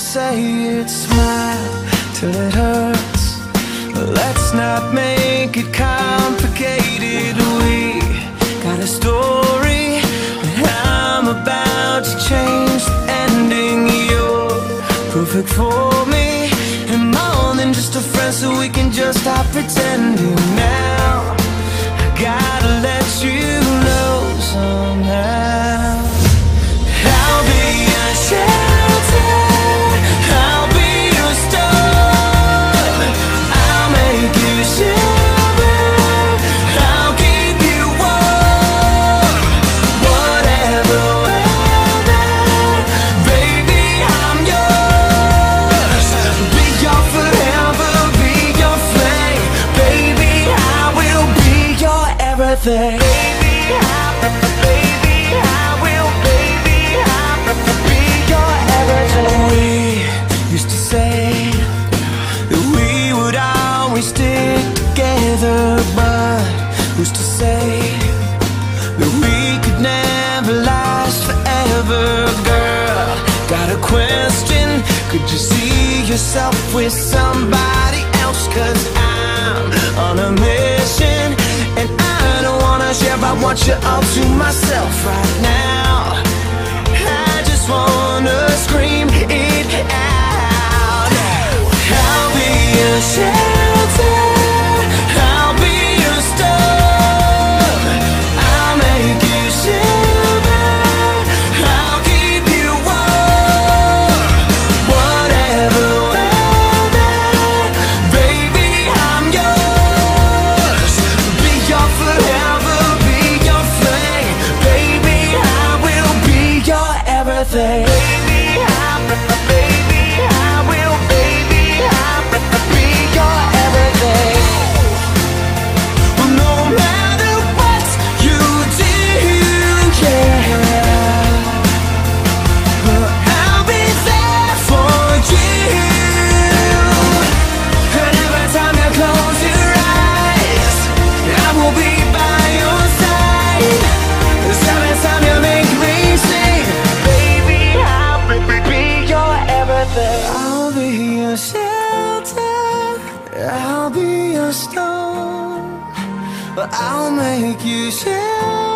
say it, smile till it hurts. Let's not make it complicated. We got a story that I'm about to change the ending. You're perfect for me, and more than just a friend, so we can just stop pretending now. I gotta let you know somehow. I'll be your shelter, I'll be your storm. I'll make you shiver, I'll keep you warm. Whatever weather, baby, I'm yours. Be your forever, be your flame. Baby, I will be your everything. We used to say that we would always stick together, but who's to say that we could never last forever? Girl, got a question, could you see yourself with somebody else? 'Cause I'm on a mission, and I don't wanna share, I want you all to myself right now. I just wanna scream it out. I'll be your shelter, I'll be your storm. I'll make you shiver, I'll keep you warm. Whatever weather, baby, I'm yours. Be your forever, be your flame. Baby, I will be your everything. I'll be your shelter, I'll be your storm, but I'll make you shiver.